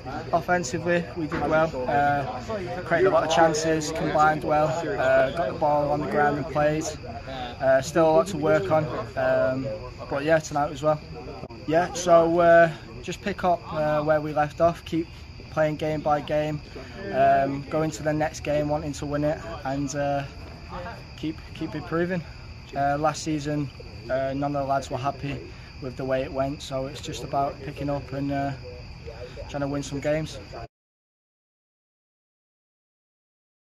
Offensively, we did well, created a lot of chances, combined well, got the ball on the ground and played. Still a lot to work on, but yeah, tonight as well. Yeah, so just pick up where we left off, keep playing game by game, go into the next game wanting to win it, and keep improving. Last season, none of the lads were happy with the way it went, so it's just about picking up and trying to win some games.